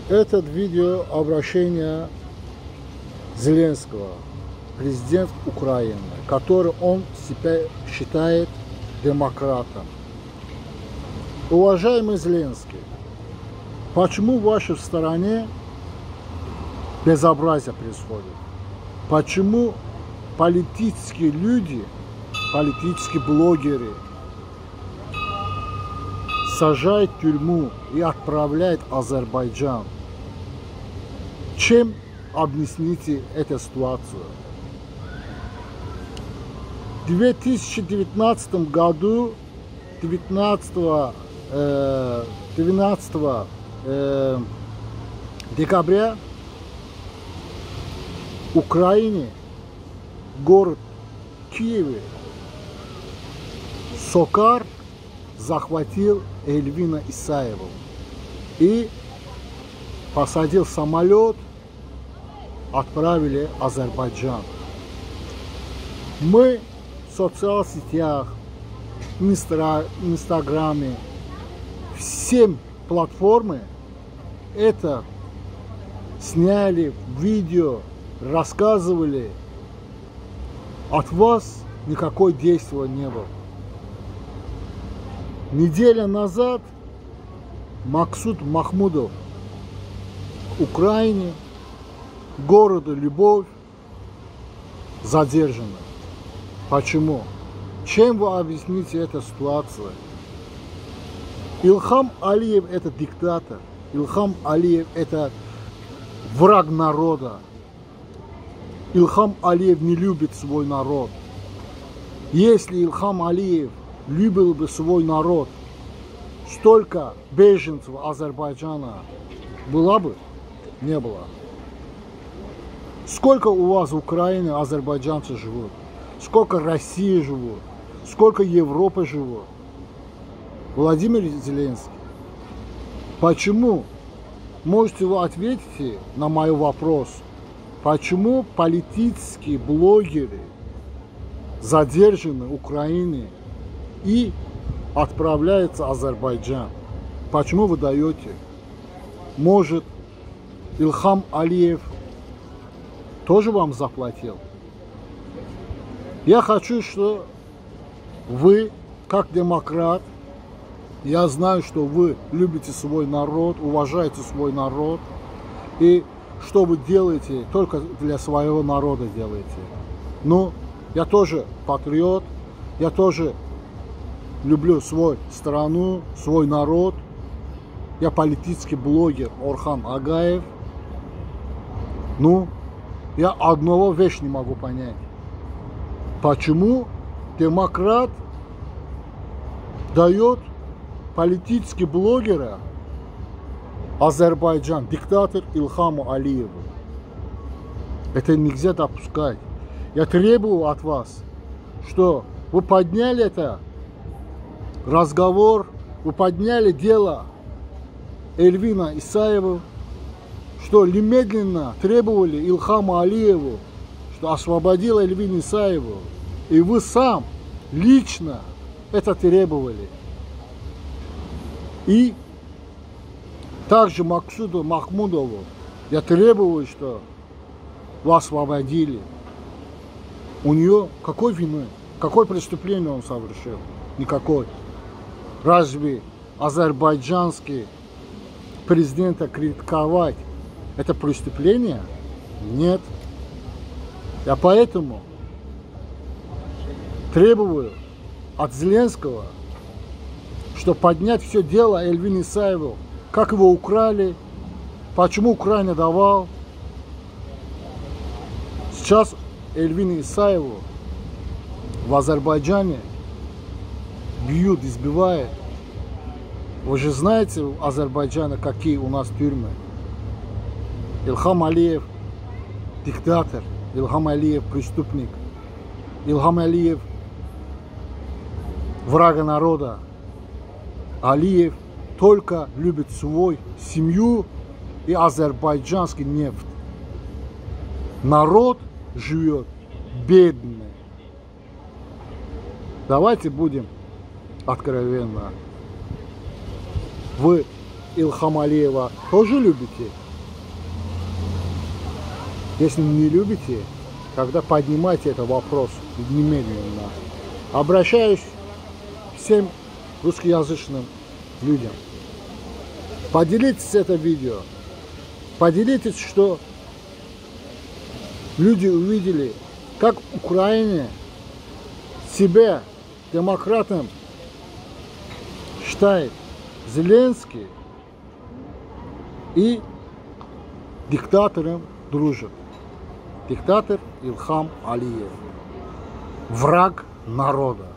Этот видео обращение Зеленского, президент Украины, который он себя считает демократом. Уважаемый Зеленский, почему в вашей стране безобразие происходит? Почему политические люди, политические блогеры сажают в тюрьму и отправляют в Азербайджан? Чем объясните эту ситуацию? В 2019 году, 12 декабря, в Украине, город Киеве, Сокар захватил Эльвина Исаеву и посадил самолет, отправили в Азербайджан. Мы в социальных сетях, в Инстаграме, всем платформы это сняли, видео, рассказывали. От вас никакой действия не было. Неделю назад Максут Махмудов в Украине, города Любовь, задержан. Почему? Чем вы объясните эту ситуацию? Ильхам Алиев это диктатор. Ильхам Алиев это враг народа. Ильхам Алиев не любит свой народ. Если Ильхам Алиев любил бы свой народ, столько беженцев Азербайджана было бы? Не было. Сколько у вас в Украине азербайджанцы живут? Сколько России живут? Сколько Европы живут? Владимир Зеленский, почему, можете вы ответить на мой вопрос, почему политические блогеры задержаны в Украине и отправляются в Азербайджан? Почему вы даете? Может, Ильхам Алиев тоже вам заплатил? Я хочу, что вы, как демократ, я знаю, что вы любите свой народ, уважаете свой народ, и что вы делаете, только для своего народа делаете. Но я тоже патриот, я тоже люблю свою страну, свой народ. Я политический блогер Орхан Агаев. Ну, я одного вещь не могу понять. Почему демократ дает политический блогера Азербайджан, диктатор Ильхаму Алиеву? Это нельзя допускать. Я требую от вас, что вы подняли это разговор, вы подняли дело Эльвина Исаева, что немедленно требовали Ильхаму Алиеву, что освободил Эльвину Исаеву, и вы сам лично это требовали. И также Максуду Махмудову я требую, что вас освободили. У нее какой вины? Какое преступление он совершил? Никакой. Разве азербайджанский президента критиковать это преступление? Нет. Я поэтому требую от Зеленского, что поднять все дело Эльвины Исаеву, как его украли, почему Украина давал. Сейчас Эльвину Исаеву в Азербайджане бьют, избивают. Вы же знаете в Азербайджане, какие у нас тюрьмы. Ильхам Алиев диктатор, Ильхам Алиев преступник, Ильхам Алиев врага народа. Алиев только любит свою семью и азербайджанский нефть. Народ живет бедный. Давайте будем откровенно. Вы Ильхама Алиева тоже любите? Если не любите, тогда поднимайте этот вопрос немедленно. Обращаюсь к всем русскоязычным людям. Поделитесь это видео. Поделитесь, что люди увидели, как в Украине себя демократом считает Зеленский и диктатором дружит. Диктатор Ильхам Алиев. Враг народа.